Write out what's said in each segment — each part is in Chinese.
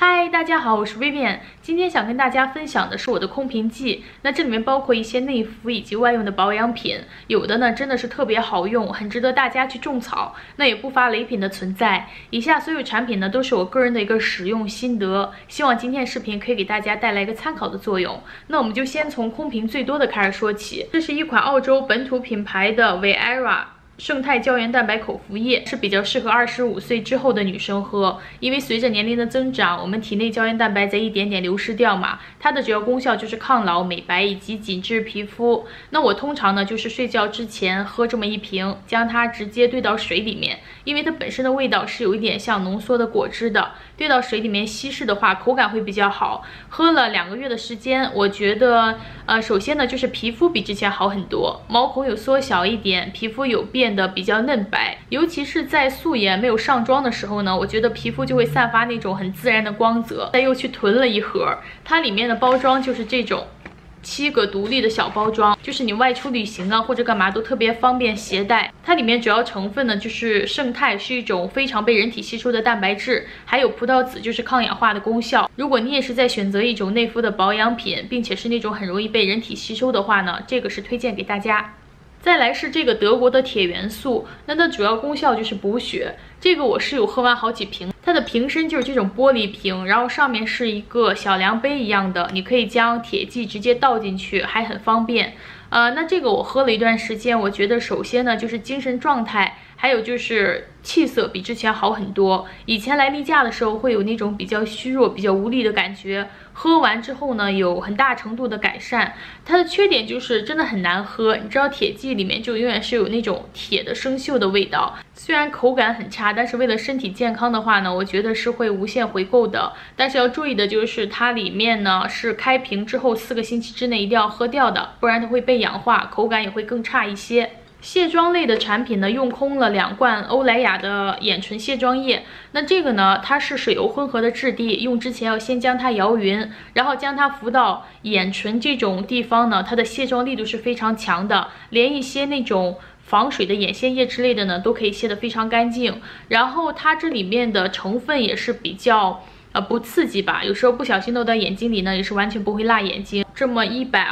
嗨，大家好，我是 Vivian。今天想跟大家分享的是我的空瓶记。那这里面包括一些内服以及外用的保养品，有的呢真的是特别好用，很值得大家去种草。那也不乏雷品的存在。以下所有产品呢都是我个人的一个使用心得，希望今天的视频可以给大家带来一个参考的作用。那我们就先从空瓶最多的开始说起。这是一款澳洲本土品牌的 Viera。胜肽胶原蛋白口服液是比较适合25岁之后的女生喝，因为随着年龄的增长，我们体内胶原蛋白在一点点流失掉嘛。它的主要功效就是抗老、美白以及紧致皮肤。那我通常呢就是睡觉之前喝这么一瓶，将它直接兑到水里面，因为它本身的味道是有一点像浓缩的果汁的，兑到水里面稀释的话，口感会比较好。喝了2个月的时间，我觉得首先呢就是皮肤比之前好很多，毛孔有缩小一点，皮肤有变得比较嫩白，尤其是在素颜没有上妆的时候呢，我觉得皮肤就会散发那种很自然的光泽。再又去囤了一盒，它里面的包装就是这种7个独立的小包装，就是你外出旅行啊或者干嘛都特别方便携带。它里面主要成分呢就是胜肽，是一种非常被人体吸收的蛋白质，还有葡萄籽，就是抗氧化的功效。如果你也是在选择一种内肤的保养品，并且是那种很容易被人体吸收的话呢，这个是推荐给大家。再来是这个德国的铁元素，那它主要功效就是补血。这个我室友喝完好几瓶，它的瓶身就是这种玻璃瓶，然后上面是一个小量杯一样的，你可以将铁剂直接倒进去，还很方便。那这个我喝了一段时间，我觉得首先呢就是精神状态，还有就是气色比之前好很多。以前来例假的时候会有那种比较虚弱、比较无力的感觉，喝完之后呢有很大程度的改善。它的缺点就是真的很难喝，你知道铁剂里面就永远是有那种铁的生锈的味道，虽然口感很差，但是为了身体健康的话呢，我觉得是会无限回购的。但是要注意的就是它里面呢是开瓶之后4个星期之内一定要喝掉的，不然它会被氧化，口感也会更差一些。卸妆类的产品呢，用空了2罐欧莱雅的眼唇卸妆液。那这个呢，它是水油混合的质地，用之前要先将它摇匀，然后将它敷到眼唇这种地方呢，它的卸妆力度是非常强的，连一些那种防水的眼线液之类的呢，都可以卸得非常干净。然后它这里面的成分也是比较不刺激吧，有时候不小心漏到眼睛里呢，也是完全不会辣眼睛。这么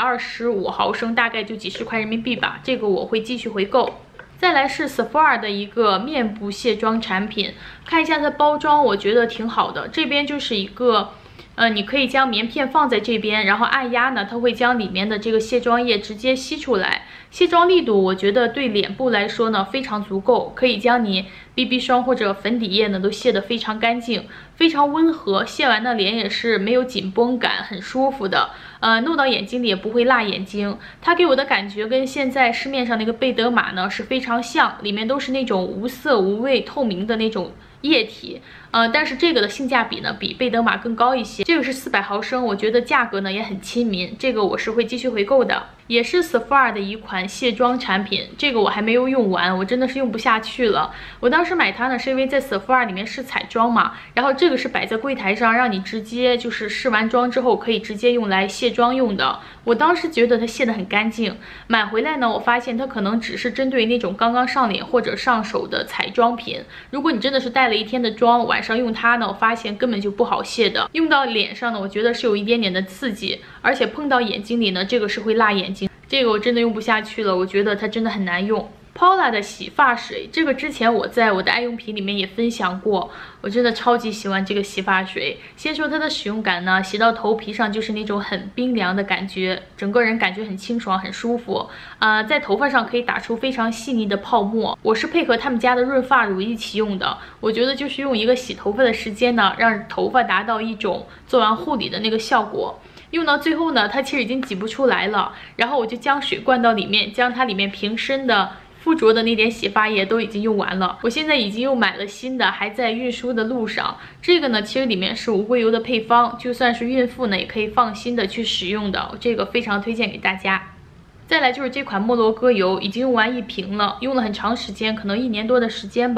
125毫升，大概就几十块人民币吧，这个我会继续回购。再来是 Sephora 的一个面部卸妆产品，看一下它的包装，我觉得挺好的。这边就是一个你可以将棉片放在这边，然后按压呢，它会将里面的这个卸妆液直接吸出来。卸妆力度我觉得对脸部来说呢非常足够，可以将你 BB 霜或者粉底液呢都卸得非常干净，非常温和，卸完的脸也是没有紧绷感，很舒服的。弄到眼睛里也不会辣眼睛。它给我的感觉跟现在市面上那个贝德玛呢是非常像，里面都是那种无色无味透明的那种液体。但是这个的性价比呢比贝德玛更高一些。这个是400毫升，我觉得价格呢也很亲民，这个我是会继续回购的。也是 Sephora 的一款卸妆产品，这个我还没有用完，我真的是用不下去了。我当时买它呢是因为在 Sephora 里面试彩妆嘛，然后这个是摆在柜台上，让你直接就是试完妆之后可以直接用来卸妆用的。我当时觉得它卸得很干净，买回来呢我发现它可能只是针对那种刚刚上脸或者上手的彩妆品，如果你真的是带了一天的妆，晚上用它呢，我发现根本就不好卸的。用到脸上呢，我觉得是有一点点的刺激，而且碰到眼睛里呢，这个是会辣眼睛，这个我真的用不下去了，我觉得它真的很难用。Paula 的洗发水，这个之前我在我的爱用品里面也分享过，我真的超级喜欢这个洗发水。先说它的使用感呢，洗到头皮上就是那种很冰凉的感觉，整个人感觉很清爽，很舒服。在头发上可以打出非常细腻的泡沫。我是配合他们家的润发乳一起用的，我觉得就是用一个洗头发的时间呢，让头发达到一种做完护理的那个效果。用到最后呢，它其实已经挤不出来了，然后我就将水灌到里面，将它里面瓶身的附着的那点洗发液都已经用完了。我现在已经又买了新的，还在运输的路上。这个呢，其实里面是无硅油的配方，就算是孕妇呢也可以放心的去使用的，这个非常推荐给大家。再来就是这款摩洛哥油，已经用完1瓶了，用了很长时间，可能1年多的时间吧。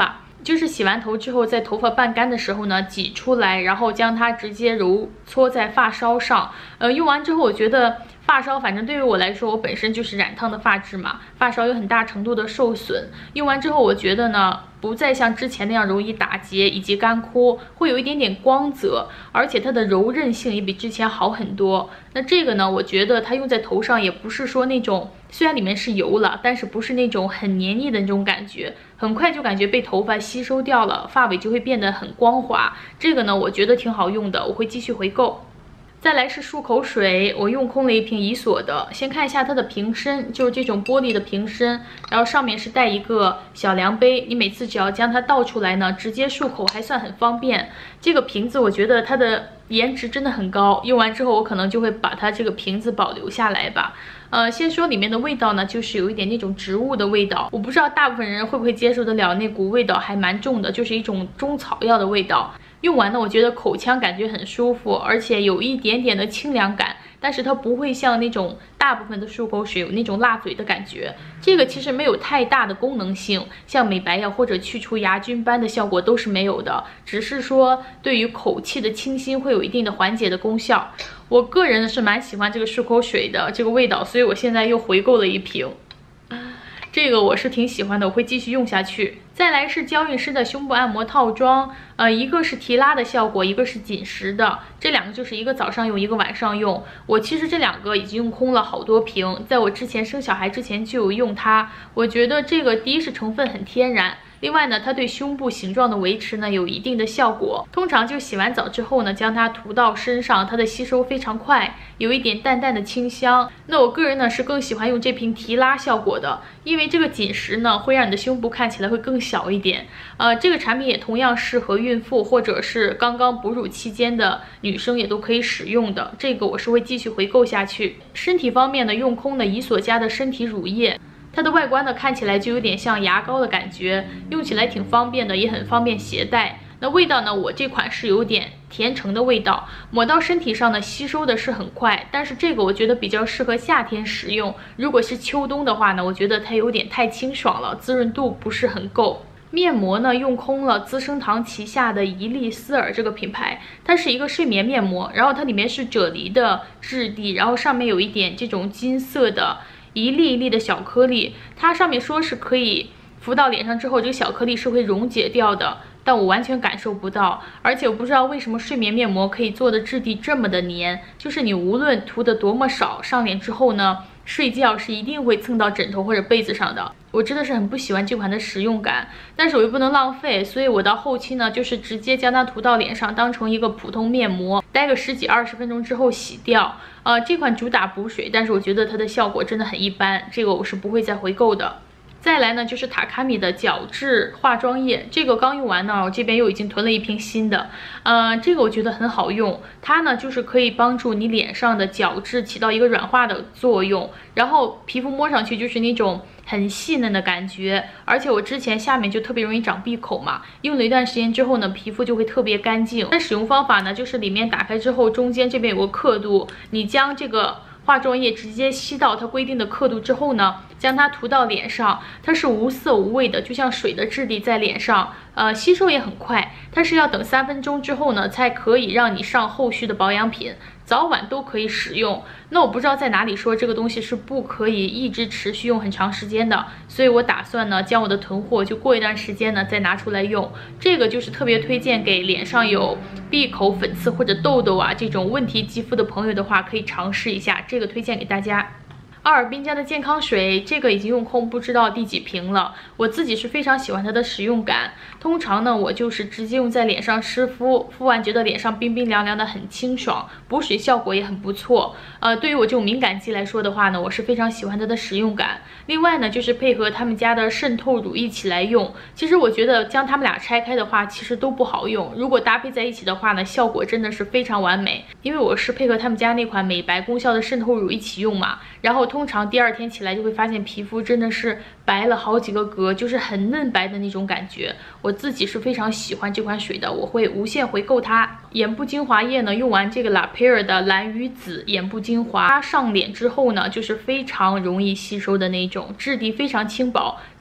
就是洗完头之后，在头发半干的时候呢，挤出来，然后将它直接揉搓在发梢上。用完之后，我觉得发梢，反正对于我来说，我本身就是染烫的发质嘛，发梢有很大程度的受损。用完之后，我觉得呢，不再像之前那样容易打结以及干枯，会有一点点光泽，而且它的柔韧性也比之前好很多。那这个呢，我觉得它用在头上也不是说那种，虽然里面是油了，但是不是那种很黏腻的那种感觉，很快就感觉被头发吸收掉了，发尾就会变得很光滑。这个呢，我觉得挺好用的，我会继续回购。再来是漱口水，我用空了一瓶伊索的。先看一下它的瓶身，就是这种玻璃的瓶身，然后上面是带一个小量杯，你每次只要将它倒出来呢，直接漱口还算很方便。这个瓶子我觉得它的颜值真的很高，用完之后我可能就会把它这个瓶子保留下来吧。先说里面的味道呢，就是有一点那种植物的味道，我不知道大部分人会不会接受得了，那股味道还蛮重的，就是一种中草药的味道。用完呢，我觉得口腔感觉很舒服，而且有一点点的清凉感，但是它不会像那种大部分的漱口水有那种辣嘴的感觉。这个其实没有太大的功能性，像美白呀或者去除牙菌斑的效果都是没有的，只是说对于口气的清新会有一定的缓解的功效。我个人是蛮喜欢这个漱口水的这个味道，所以我现在又回购了一瓶。这个我是挺喜欢的，我会继续用下去。再来是娇韵诗的胸部按摩套装，一个是提拉的效果，一个是紧实的，这两个就是一个早上用，一个晚上用。我其实这两个已经用空了好多瓶，在我之前生小孩之前就有用它。我觉得这个第一是成分很天然，另外呢，它对胸部形状的维持呢有一定的效果。通常就洗完澡之后呢，将它涂到身上，它的吸收非常快，有一点淡淡的清香。那我个人呢是更喜欢用这瓶提拉效果的，因为这个紧实呢会让你的胸部看起来会更小一点。这个产品也同样适合孕妇或者是刚刚哺乳期间的女生也都可以使用的。这个我是会继续回购下去。身体方面呢，用空的伊索家的身体乳液。它的外观呢看起来就有点像牙膏的感觉，用起来挺方便的，也很方便携带。那味道呢，我这款是有点甜橙的味道，抹到身体上呢吸收的是很快，但是这个我觉得比较适合夏天使用。如果是秋冬的话呢，我觉得它有点太清爽了，滋润度不是很够。面膜呢用空了资生堂旗下的怡丽丝尔这个品牌，它是一个睡眠面膜，然后它里面是啫喱的质地，然后上面有一点这种金色的一粒一粒的小颗粒，它上面说是可以敷到脸上之后，这个小颗粒是会溶解掉的，但我完全感受不到。而且我不知道为什么睡眠面膜可以做的质地这么的黏，就是你无论涂的多么少，上脸之后呢，睡觉是一定会蹭到枕头或者被子上的。我真的是很不喜欢这款的使用感，但是我又不能浪费，所以我到后期呢，就是直接将它涂到脸上，当成一个普通面膜，待个10几20分钟之后洗掉。这款主打补水，但是我觉得它的效果真的很一般，这个我是不会再回购的。再来呢，就是塔卡米的角质化妆液，这个刚用完呢，我这边又已经囤了一瓶新的。这个我觉得很好用，它呢就是可以帮助你脸上的角质起到一个软化的作用，然后皮肤摸上去就是那种很细嫩的感觉。而且我之前下面就特别容易长闭口嘛，用了一段时间之后呢，皮肤就会特别干净。那使用方法呢，就是里面打开之后，中间这边有个刻度，你将这个化妆液直接吸到它规定的刻度之后呢，将它涂到脸上，它是无色无味的，就像水的质地在脸上，吸收也很快。它是要等3分钟之后呢，才可以让你上后续的保养品，早晚都可以使用。那我不知道在哪里说这个东西是不可以一直持续用很长时间的，所以我打算呢将我的囤货就过一段时间呢再拿出来用。这个就是特别推荐给脸上有闭口粉刺或者痘痘啊这种问题肌肤的朋友的话，可以尝试一下，这个推荐给大家。奥尔滨家的健康水，这个已经用空不知道第几瓶了，我自己是非常喜欢它的使用感。通常呢，我就是直接用在脸上湿敷，敷完觉得脸上冰冰凉凉的，很清爽，补水效果也很不错。对于我这种敏感肌来说的话呢，我是非常喜欢它的使用感。另外呢，就是配合他们家的渗透乳一起来用，其实我觉得将它们俩拆开的话，其实都不好用。如果搭配在一起的话呢，效果真的是非常完美。因为我是配合他们家那款美白功效的渗透乳一起用嘛，然后通常第2天起来就会发现皮肤真的是白了好几个格，就是很嫩白的那种感觉。我自己是非常喜欢这款水的，我会无限回购它。眼部精华液呢，用完这个 La Mer 的蓝鱼子眼部精华，它上脸之后呢，就是非常容易吸收的那种，质地非常轻薄，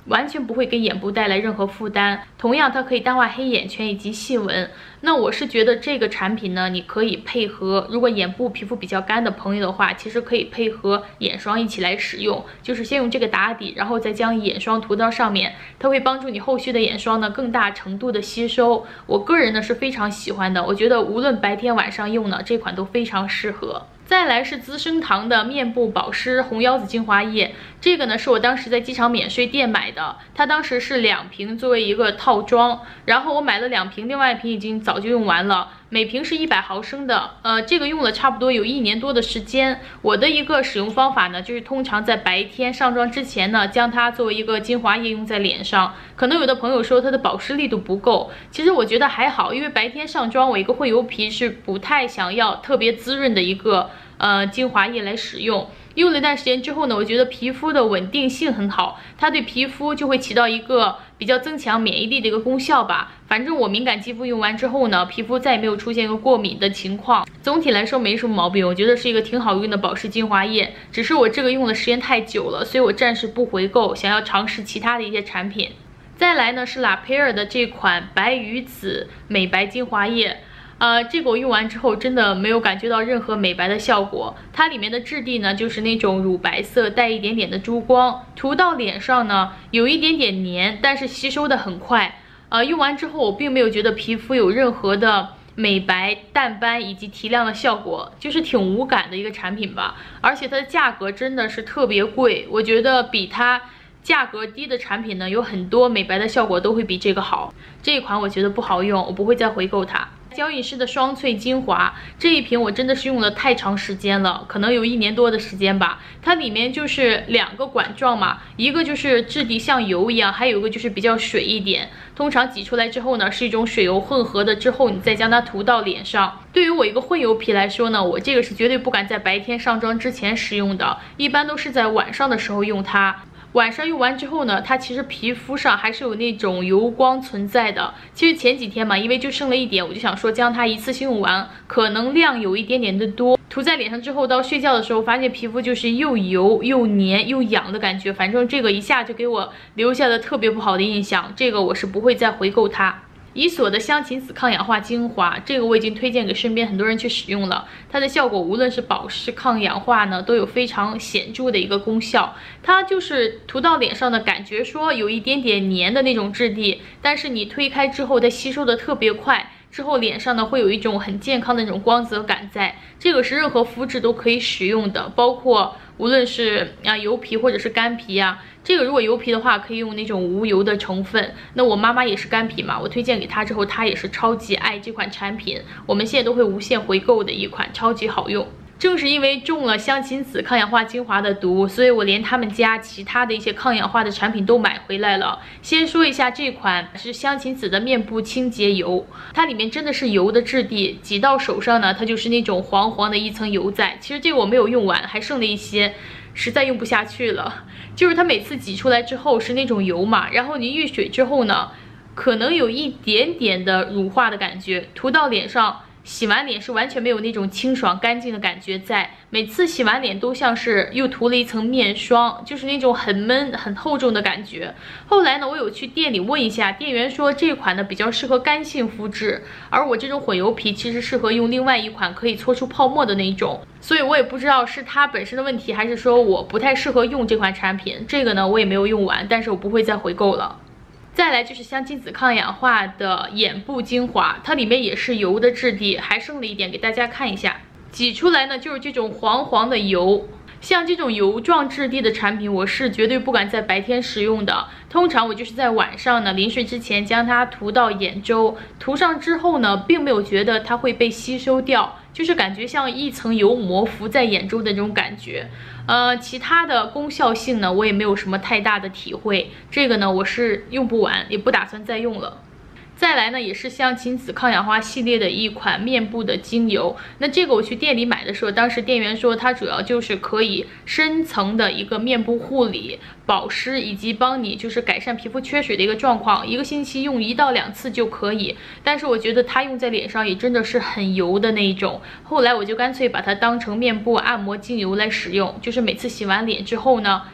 完全不会给眼部带来任何负担。同样，它可以淡化黑眼圈以及细纹。那我是觉得这个产品呢，你可以配合，如果眼部皮肤比较干的朋友的话，其实可以配合眼霜一起来使用，就是先用这个打底，然后再将眼霜涂到上面，它会帮助你后续的眼霜呢更大程度的吸收。我个人呢是非常喜欢的，我觉得无论白天晚上用呢，这款都非常适合。再来是资生堂的面部保湿红腰子精华液，这个呢是我当时在机场免税店买的，它当时是2瓶作为一个套装，然后我买了2瓶，另外1瓶已经早就用完了，每瓶是100毫升的，这个用了差不多有1年多的时间。我的一个使用方法呢，就是通常在白天上妆之前呢，将它作为一个精华液用在脸上。可能有的朋友说它的保湿力度不够，其实我觉得还好，因为白天上妆我一个会油皮是不太想要特别滋润的一个精华液来使用。用了一段时间之后呢，我觉得皮肤的稳定性很好，它对皮肤就会起到一个比较增强免疫力的一个功效吧。反正我敏感肌肤用完之后呢，皮肤再也没有出现一个过敏的情况，总体来说没什么毛病，我觉得是一个挺好用的保湿精华液。只是我这个用的时间太久了，所以我暂时不回购，想要尝试其他的一些产品。再来呢是拉佩尔的这款白鱼子美白精华液。这个我用完之后真的没有感觉到任何美白的效果，它里面的质地呢就是那种乳白色带一点点的珠光，涂到脸上呢有一点点黏，但是吸收的很快。用完之后我并没有觉得皮肤有任何的美白、淡斑以及提亮的效果，就是挺无感的一个产品吧。而且它的价格真的是特别贵，我觉得比它价格低的产品呢，有很多美白的效果都会比这个好。这一款我觉得不好用，我不会再回购它。娇韵诗的双萃精华这一瓶我真的是用了太长时间了，可能有1年多的时间吧。它里面就是2个管状嘛，一个就是质地像油一样，还有一个就是比较水一点。通常挤出来之后呢，是一种水油混合的，之后你再将它涂到脸上。对于我一个混油皮来说呢，我这个是绝对不敢在白天上妆之前使用的，一般都是在晚上的时候用它。晚上用完之后呢，它其实皮肤上还是有那种油光存在的。其实前几天嘛，因为就剩了1点，我就想说将它一次性用完，可能量有一点点的多。涂在脸上之后，到睡觉的时候发现皮肤就是又油又黏又痒的感觉，反正这个一下就给我留下了特别不好的印象，这个我是不会再回购它。伊索的香芹子抗氧化精华，这个我已经推荐给身边很多人去使用了，它的效果无论是保湿、抗氧化呢，都有非常显著的一个功效。它就是涂到脸上的感觉说有一点点黏的那种质地，但是你推开之后它吸收的特别快，之后脸上呢会有一种很健康的那种光泽感在。这个是任何肤质都可以使用的，包括无论是油皮或者是干皮啊。这个如果油皮的话，可以用那种无油的成分。那我妈妈也是干皮嘛，我推荐给她之后，她也是超级爱这款产品。我们现在都会无限回购的一款，超级好用。正是因为中了香芹子抗氧化精华的毒，所以我连他们家其他的一些抗氧化的产品都买回来了。先说一下这款是香芹子的面部清洁油，它里面真的是油的质地，挤到手上呢，它就是那种黄黄的一层油在。其实这个我没有用完，还剩了一些。实在用不下去了，就是它每次挤出来之后是那种油嘛，然后你遇水之后呢，可能有一点点的乳化的感觉，涂到脸上，洗完脸是完全没有那种清爽干净的感觉在，每次洗完脸都像是又涂了一层面霜，就是那种很闷很厚重的感觉。后来呢，我有去店里问一下，店员说这款呢比较适合干性肤质，而我这种混油皮其实适合用另外一款可以搓出泡沫的那种，所以我也不知道是它本身的问题，还是说我不太适合用这款产品。这个呢我也没有用完，但是我不会再回购了。再来就是香芹子抗氧化的眼部精华，它里面也是油的质地，还剩了一点给大家看一下，挤出来呢就是这种黄黄的油。像这种油状质地的产品，我是绝对不敢在白天使用的。通常我就是在晚上呢，临睡之前将它涂到眼周，涂上之后呢，并没有觉得它会被吸收掉，就是感觉像一层油膜浮在眼周的那种感觉。其他的功效性呢，我也没有什么太大的体会。这个呢，我是用不完，也不打算再用了。再来呢，也是香芹子抗氧化系列的一款面部的精油。那这个我去店里买的时候，当时店员说它主要就是可以深层的一个面部护理、保湿，以及帮你就是改善皮肤缺水的一个状况。1个星期用1到2次就可以。但是我觉得它用在脸上也真的是很油的那一种。后来我就干脆把它当成面部按摩精油来使用，就是每次洗完脸之后呢，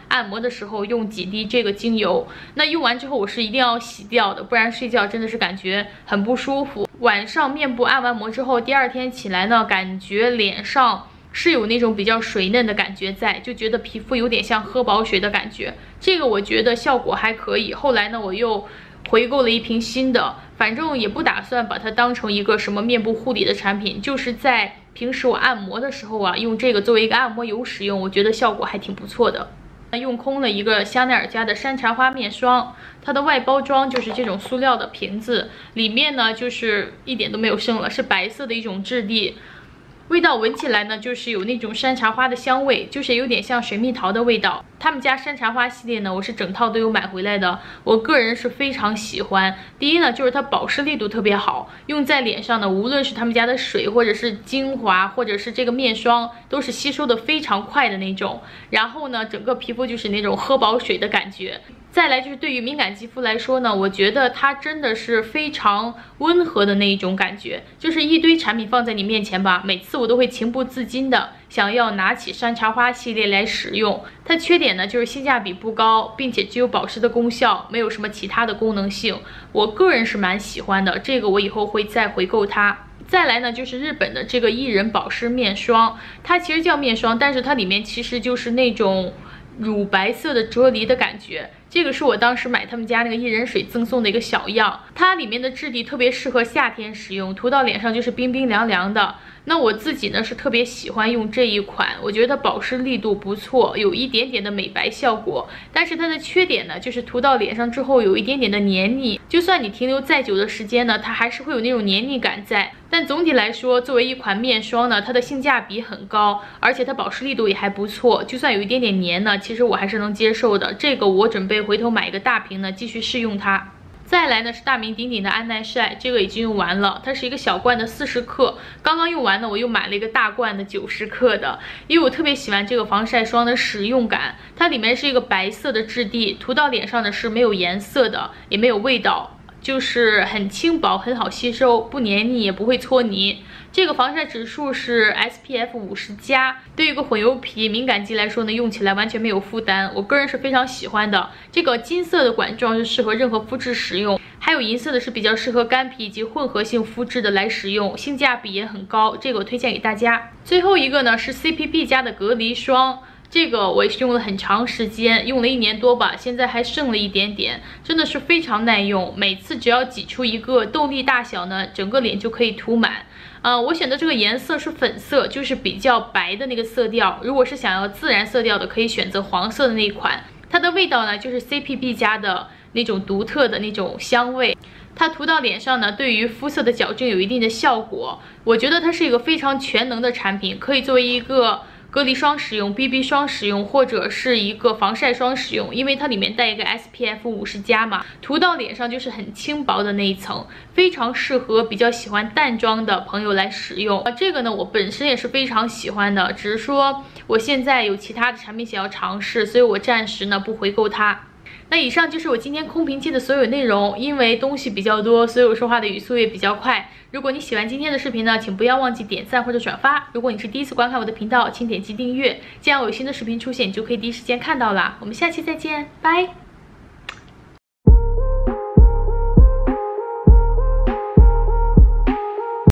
按摩的时候用几滴这个精油。那用完之后我是一定要洗掉的，不然睡觉真的是感觉很不舒服。晚上面部按完摩之后，第二天起来呢，感觉脸上是有那种比较水嫩的感觉在，就觉得皮肤有点像喝饱水的感觉，这个我觉得效果还可以。后来呢，我又回购了一瓶新的，反正也不打算把它当成一个什么面部护理的产品，就是在平时我按摩的时候啊，用这个作为一个按摩油使用，我觉得效果还挺不错的。用空了一个香奈儿家的山茶花面霜，它的外包装就是这种塑料的瓶子，里面呢就是一点都没有剩了，是白色的一种质地。味道闻起来呢，就是有那种山茶花的香味，就是有点像水蜜桃的味道。他们家山茶花系列呢，我是整套都有买回来的，我个人是非常喜欢。第一呢，就是它保湿力度特别好，用在脸上呢，无论是他们家的水，或者是精华，或者是这个面霜，都是吸收的非常快的那种。然后呢，整个皮肤就是那种喝饱水的感觉。再来就是对于敏感肌肤来说呢，我觉得它真的是非常温和的那一种感觉，就是一堆产品放在你面前吧，每次我都会情不自禁的想要拿起山茶花系列来使用。它缺点呢就是性价比不高，并且只有保湿的功效，没有什么其他的功能性。我个人是蛮喜欢的，这个我以后会再回购它。再来呢，就是日本的这个薏仁保湿面霜，它其实叫面霜，但是它里面其实就是那种乳白色的啫喱的感觉。这个是我当时买他们家那个薏仁水赠送的一个小样，它里面的质地特别适合夏天使用，涂到脸上就是冰冰凉凉的。那我自己呢是特别喜欢用这一款，我觉得保湿力度不错，有一点点的美白效果。但是它的缺点呢，就是涂到脸上之后有一点点的黏腻，就算你停留再久的时间呢，它还是会有那种黏腻感在。但总体来说，作为一款面霜呢，它的性价比很高，而且它保湿力度也还不错。就算有一点点黏呢，其实我还是能接受的。这个我准备回头买一个大瓶呢，继续试用它。再来呢是大名鼎鼎的安耐晒，这个已经用完了，它是一个小罐的40克，刚刚用完呢，我又买了一个大罐的90克的，因为我特别喜欢这个防晒霜的使用感，它里面是一个白色的质地，涂到脸上呢是没有颜色的，也没有味道。就是很轻薄，很好吸收，不黏腻，也不会搓泥。这个防晒指数是 SPF 50+，对于一个混油皮敏感肌来说呢，用起来完全没有负担。我个人是非常喜欢的。这个金色的管状是适合任何肤质使用，还有银色的是比较适合干皮以及混合性肤质的来使用，性价比也很高，这个我推荐给大家。最后一个呢是 CPB 家的隔离霜。这个我也是用了很长时间，用了1年多吧，现在还剩了一点点，真的是非常耐用。每次只要挤出一个豆粒大小呢，整个脸就可以涂满。我选的这个颜色是粉色，就是比较白的那个色调。如果是想要自然色调的，可以选择黄色的那一款。它的味道呢，就是 CPB 家的那种独特的那种香味。它涂到脸上呢，对于肤色的矫正有一定的效果。我觉得它是一个非常全能的产品，可以作为一个隔离霜使用、BB 霜使用，或者是一个防晒霜使用，因为它里面带一个 SPF 50+嘛，涂到脸上就是很轻薄的那一层，非常适合比较喜欢淡妆的朋友来使用。这个呢，我本身也是非常喜欢的，只是说我现在有其他的产品想要尝试，所以我暂时呢不回购它。那以上就是我今天空瓶记的所有内容，因为东西比较多，所以我说话的语速也比较快。如果你喜欢今天的视频呢，请不要忘记点赞或者转发。如果你是第一次观看我的频道，请点击订阅，这样我有新的视频出现，你就可以第一时间看到啦。我们下期再见，拜。